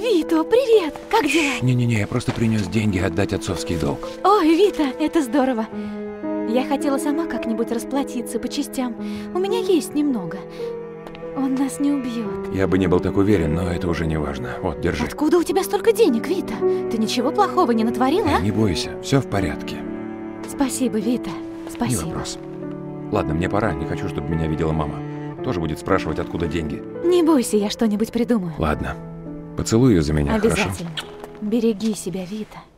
Вито, привет! Как дела? Не-не-не, я просто принес деньги отдать отцовский долг. Ой, Вита, это здорово. Я хотела сама как-нибудь расплатиться по частям. У меня есть немного. Он нас не убьет. Я бы не был так уверен, но это уже не важно. Вот, держи. Откуда у тебя столько денег, Вита? Ты ничего плохого не натворила, а? Не бойся, все в порядке. Спасибо, Вита. Спасибо. Не вопрос. Ладно, мне пора, не хочу, чтобы меня видела мама. Тоже будет спрашивать, откуда деньги. Не бойся, я что-нибудь придумаю. Ладно. Поцелуй ее за меня, Обязательно. хорошо? Береги себя, Вита.